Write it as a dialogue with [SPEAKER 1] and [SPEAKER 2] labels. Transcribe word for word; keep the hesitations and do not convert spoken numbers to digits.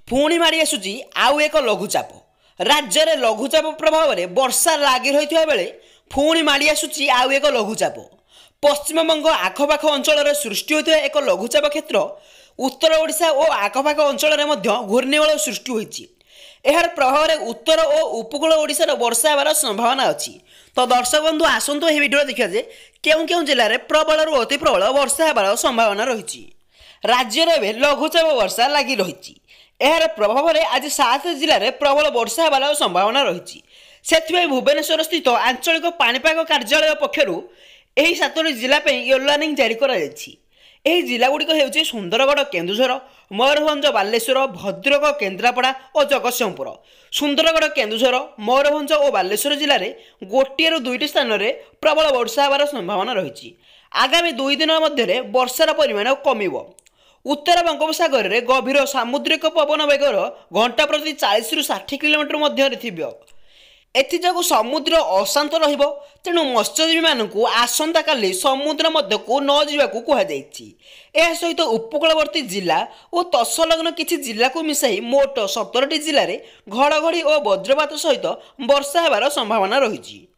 [SPEAKER 1] पुणी माड़ी आसुची आउ एक लघुचाप। राज्य में लघुचाप प्रभाव में वर्षा लगी रही बेले पुणी माड़ी आसुची आउ एक लघुचाप। पश्चिमबंग आखपाख अंचल सृष्टि होता एक लघुचाप क्षेत्र उत्तर ओडिशा और आखपाख अंचल में घूर्णिबल सृष्टि होती। यार प्रभाव में उत्तर और उपकूल ओडिशार वर्षा होवार संभावना अच्छी। तो दर्शक बंधु आसतु यह वीडियो देखा जे केउं केउं जिले में प्रबल अति प्रबल वर्षा होवार संभावना रही। राज्य में लघुचाप वर्षा लगी रही। यार प्रभाव में आज सात जिले में प्रबल वर्षा होवार संभावना रही। से भुवनेश्वर स्थित आंचलिक पानिपाग कार्यालय पक्षर यही सातोटी जिला येलो वार्निंग जारी कर जिलागुड़िक हो सुंदरगढ़, केन्दुझर, मयूरभंज, बालेश्वर, भद्रक, केन्द्रापड़ा और जगतसिंहपुर। सुंदरगढ़, केन्दुझर, मयूरभंज और बालेश्वर जिले में गोटे रु दुईटी स्थान में प्रबल वर्षा होवार संभावना रही। आगामी दुई दिन मध्य वर्षार परिमाण कमिब। उत्तर बंगोपसागर में गभीर सामुद्रिक पवन बेगर घंटा प्रति चालीस रु षाठी किलोमीटर मध्य एथिजु समुद्र अशांत रहिबो। तेणु मत्स्यजीवी मानू आसंता काली समुद्र मध्य को न जावाकू कहुई। यह सहित उपकूलवर्ती जिला और तत्सलग्न किसी जिला को मिसाई मोट सतरटी जिले में घड़घड़ी और वज्रपात सहित वर्षा होवार संभावना रही।